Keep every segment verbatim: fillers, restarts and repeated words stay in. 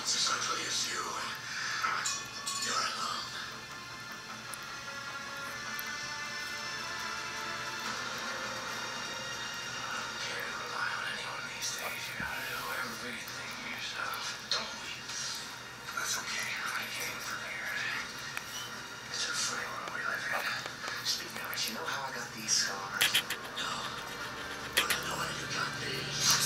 It's as ugly as you. You're alone. Can't rely on anyone these days. You gotta do everything yourself. Don't we? That's okay. I came prepared. It's a funny world we live in. Speaking of which, you know how I got these scars? No. But I know how you got these.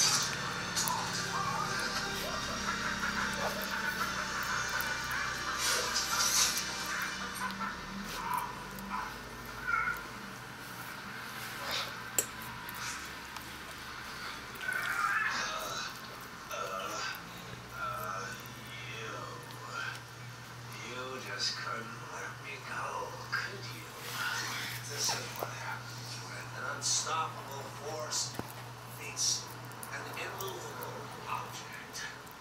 Just couldn't let me go, could you? This is what happens when an unstoppable force meets an immovable object.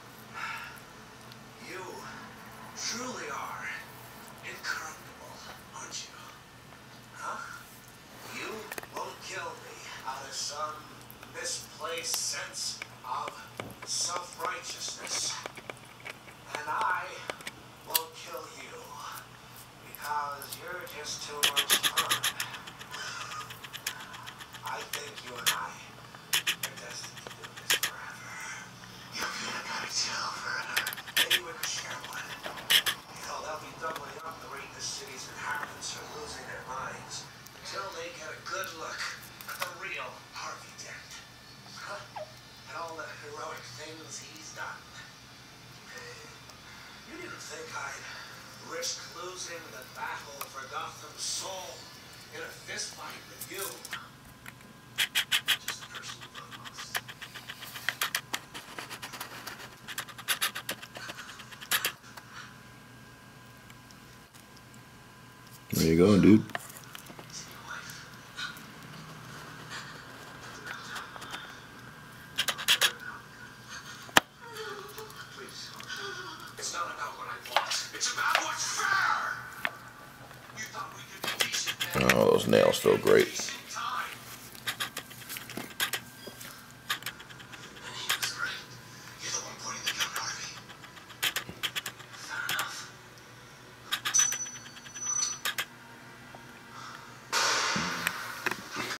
You truly are incorruptible, aren't you? Huh? You won't kill me out of some misplaced sense of self-righteousness. And I won't kill you because you're just too much fun. I think you and I are destined to do this forever. You feel I gotta chill forever. Maybe we could share one. Hell, they'll be doubling up the rate the city's inhabitants are losing their minds until they get a good look at the real Harvey Dent. Huh? And all the heroic things he's done. You didn't think I'd risk losing the battle for Gotham's soul in a fistfight with you? Just personal bonus. Where you going, dude? It's not about what I want. It's about what's fair. You thought we could be decent men. Oh, those nails feel great.